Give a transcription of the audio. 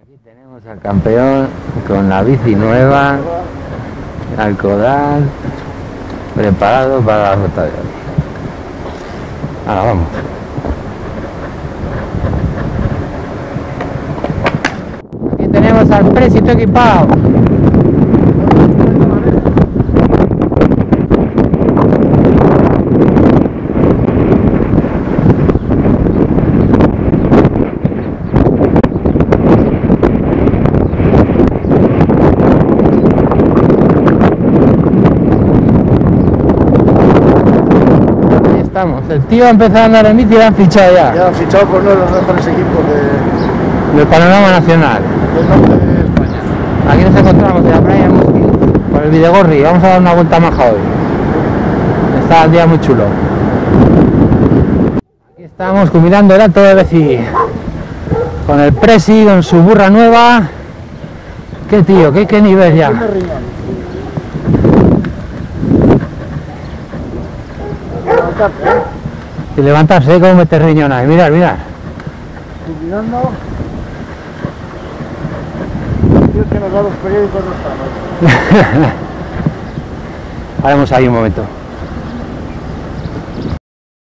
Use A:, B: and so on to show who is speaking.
A: Aquí tenemos al campeón con la bici nueva, al Codal, preparado para la ruta de hoy. Ahora vamos. Aquí tenemos al Presito equipado. El tío ha empezado a andar en bici y lo han fichado ya.
B: Ya han fichado por uno de los mejores equipos
A: del panorama nacional.
B: del norte de España.
A: Aquí nos encontramos en la playa de Mosquil, por el Videgorri. Vamos a dar una vuelta maja hoy. Está el día muy chulo. Aquí estamos mirando el Alto de Becí con el Presi, con su burra nueva. Qué tío, qué nivel ya. Y levantarse, como meter riñón ahí, mirad.
B: Mirando. Dios que nos da los periódicos no estamos.
A: Haremos ahí un momento.